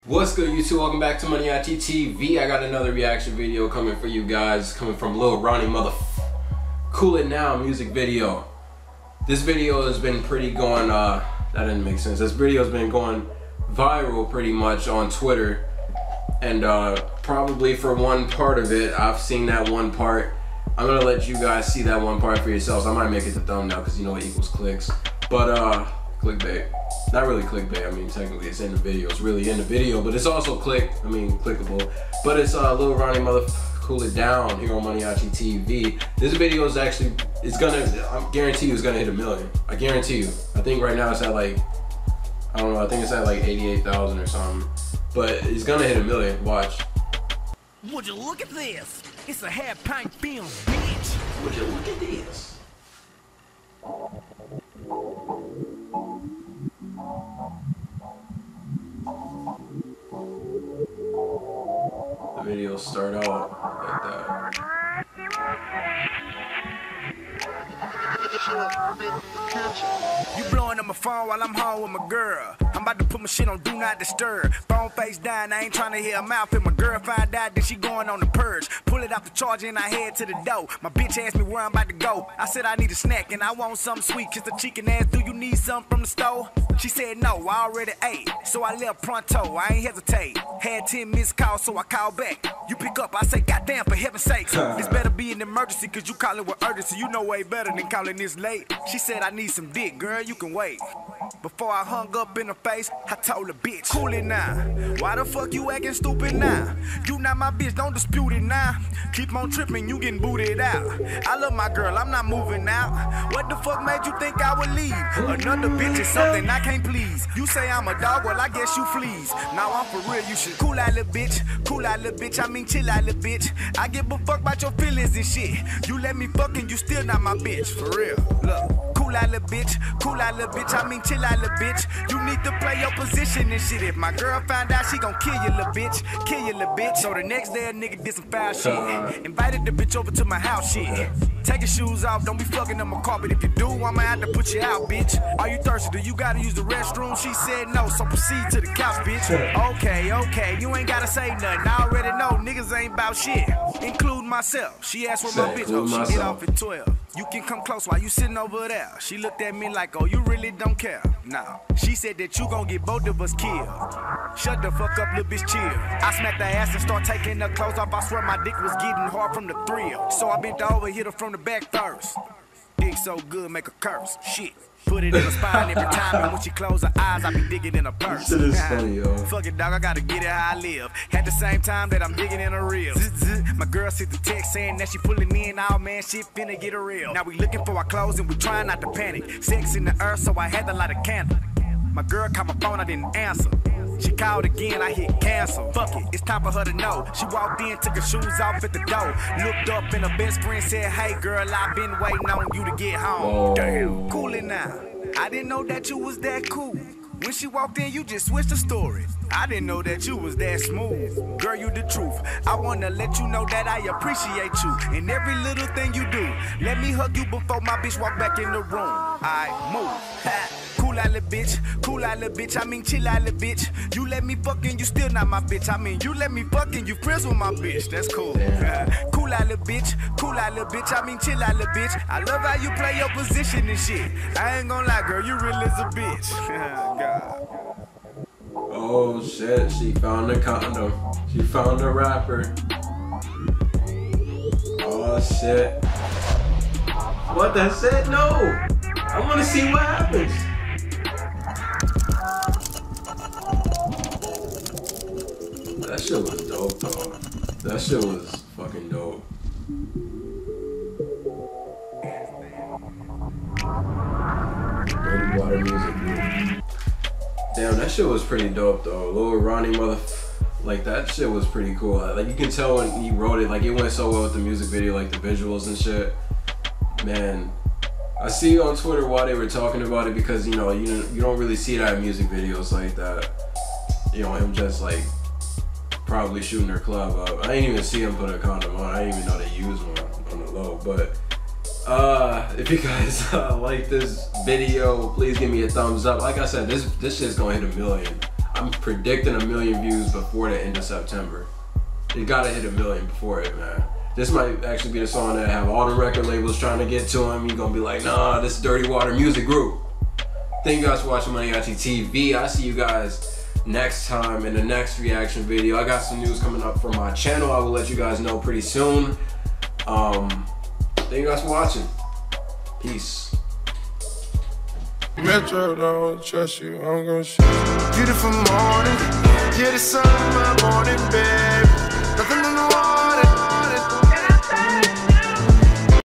What's good, YouTube? Welcome back to Money IT TV. I got another reaction video coming for you guys, coming from Lil Ronnie Cool It Now music video. This video has been pretty going, that didn't make sense. This video has been going viral pretty much on Twitter. And probably for one part of it, I've seen that one part. I'm gonna let you guys see that one part for yourselves. I might make it the thumbnail because you know it equals clicks. But clickbait. Not really clickbait, I mean technically it's in the video. It's really in the video, but it's also clickable. But it's Lil Ronnie Cool It Down here on Money IT TV. This video is actually, I guarantee you it's gonna hit 1 million. I guarantee you. I think right now it's at like, I don't know, I think it's at like 88,000 or something. But it's gonna hit 1 million, watch. Would you look at this? It's a half-pint film, bitch. Would you look at this? The video start out like that. You blowing up my phone while I'm home with my girl. I'm about to put my shit on Do Not Disturb. Phone face down, I ain't trying to hear a mouth. If my girl find out that she going on the purge, pull it off the charger and I head to the door. My bitch asked me where I'm about to go. I said I need a snack and I want something sweet. Kiss the cheek and asked, do you need something from the store? She said no, I already ate. So I left pronto, I ain't hesitate. Had 10 missed calls, so I called back. You pick up, I say, goddamn, for heaven's sakes. This better be an emergency, cause you call it with urgency. You know way better than calling this late. She said, I need some dick, girl, you can wait. Before I hung up in her face, I told her, bitch, cool it now. Why the fuck you acting stupid now? You not my bitch, don't dispute it now. Keep on tripping, you getting booted out. I love my girl, I'm not moving out. What the fuck made you think I would leave? Another bitch is something I can't please. You say I'm a dog, well I guess you fleas. Now I'm for real, you should cool out, little bitch. Cool out, little bitch, I mean chill out, little bitch. I give a fuck about your feelings and shit. You let me fuck and you still not my bitch, for real. Look, cool out, little bitch. Cool out, little bitch, I mean chill out, little bitch. You need to play your position and shit. If my girl find out, she gon' kill you, little bitch. Kill you, little bitch. So the next day a nigga did some foul shit. Invited the bitch over to my house, shit. Take your shoes off, don't be fucking on my carpet. If you do, I'ma have to put you out, bitch. Are you thirsty? Do you gotta use the restroom? She said no, so proceed to the couch, bitch. Okay, you ain't gotta say nothing. I already know niggas ain't about shit, including myself. She asked where my bitch, oh, she get off at 12. You can come close while you sitting over there. She looked at me like, oh, you really don't care. Nah, she said that you gon' get both of us killed. Shut the fuck up, little bitch, chill. I smacked her ass and start taking her clothes off. I swear my dick was getting hard from the thrill. So I bent over, hit her from the back first. Dick so good, make her curse. Shit. Put it in her spine every time, and when she close her eyes, I be digging in her purse. Shit is funny, yo. Fuck it, dog, I gotta get it how I live. At the same time that I'm digging in her reel. My girl sent the text saying that she pulling in, oh man, shit finna get her real. Now we looking for our clothes and we trying not to panic. Sex in the earth, so I had to light a candle. My girl called my phone, I didn't answer. She called again, I hit cancel. Fuck it, it's time for her to know. She walked in, took her shoes off at the door. Looked up and her best friend said, hey girl, I've been waiting on you to get home. Whoa. Damn, cool it now. I didn't know that you was that cool. When she walked in, you just switched the story. I didn't know that you was that smooth. Girl, you the truth. I wanna let you know that I appreciate you and every little thing you do. Let me hug you before my bitch walk back in the room. I move. Ha. Cool out, little bitch. Cool out, little bitch. I mean, chill out, little bitch. You let me fuck and you still not my bitch. I mean, you let me fuck and you friends with my bitch. That's cool. Cool out, little bitch. Cool out, little bitch. I mean, chill out, little bitch. I love how you play your position and shit. I ain't gonna lie, girl. You really is a bitch. God. Oh shit, she found the condom. She found the rapper. Oh shit. What the shit? No! I wanna see what happens. That shit was dope though. That shit was fucking dope. Dirty Water music, dude. Damn, that shit was pretty dope though. Lil Ronnie like that shit was pretty cool. Like you can tell when he wrote it, like it went so well with the music video, like the visuals and shit. Man, I see on Twitter why they were talking about it, because you know, you don't really see that in music videos like that. You know, him just like probably shooting her club up. I didn't even see him put a condom on. I didn't even know they used one on the low. But if you guys like this video, please give me a thumbs up. Like I said, this shit's gonna hit 1 million. I'm predicting 1 million views before the end of September. It gotta hit 1 million before it, man. This might actually be the song that have all the record labels trying to get to him. You're gonna be like, nah, this is Dirty Water Music Group. Thank you guys for watching Moneyati TV. I see you guys next time in the next reaction video. I got some news coming up from my channel. I will let you guys know pretty soon. Thank you guys for watching. Peace. Metro don't trust you, I'm gonna shoot you. Beautiful morning, yeah, the sun in my morning, babe. Nothing